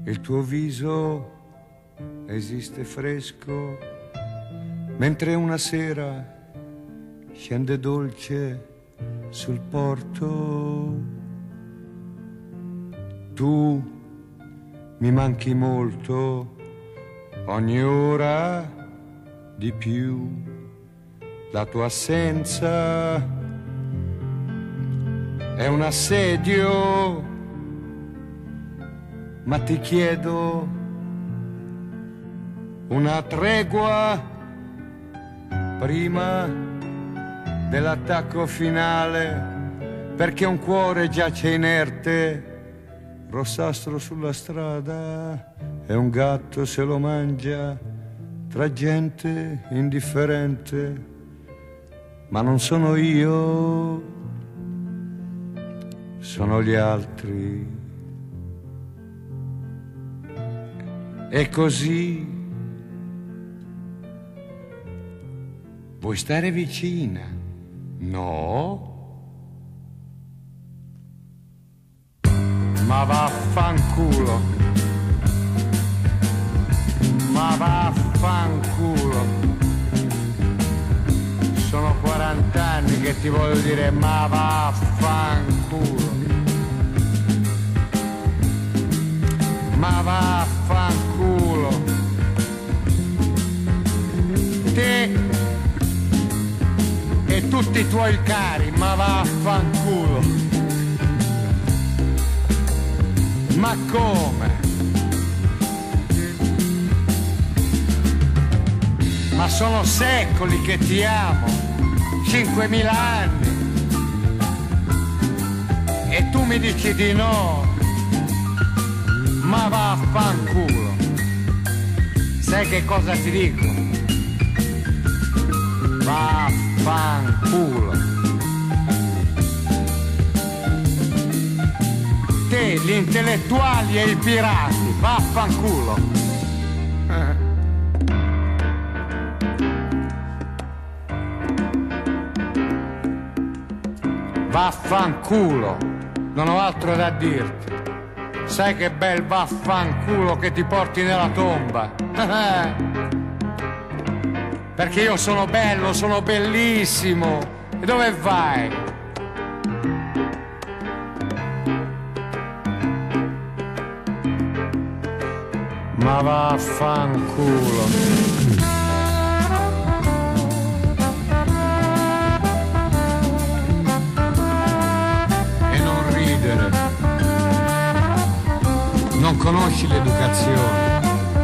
il tuo viso esiste fresco, mentre una sera scende dolce sul porto. Tu mi manchi molto, ogni ora di più. La tua assenza è un assedio, ma ti chiedo una tregua prima dell'attacco finale, perché un cuore giace inerte, rossastro sulla strada, e un gatto se lo mangia tra gente indifferente. Ma non sono io, sono gli altri. E così vuoi stare vicina? No? Ma vaffanculo. Ma vaffanculo. Sono 40 anni che ti voglio dire ma vaffanculo. Ma vaffanculo. Te e tutti i tuoi cari, ma vaffanculo. Ma come? Ma sono secoli che ti amo, 5.000 anni, e tu mi dici di no, ma vaffanculo. Sai che cosa ti dico? Vaffanculo. Te, gli intellettuali e i pirati, vaffanculo. Vaffanculo, non ho altro da dirti. Sai che bel vaffanculo che ti porti nella tomba. Perché io sono bello, sono bellissimo. E dove vai? Ma vaffanculo. Non conosci l'educazione,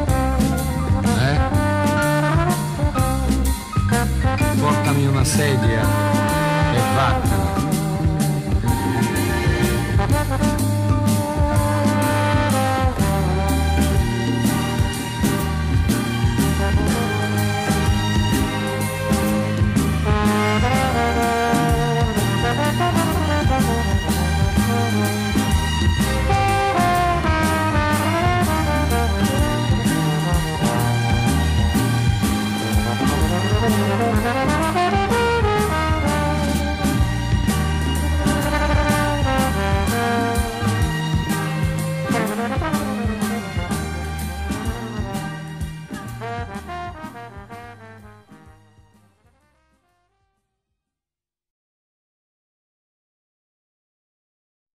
Portami una sedia e vattene.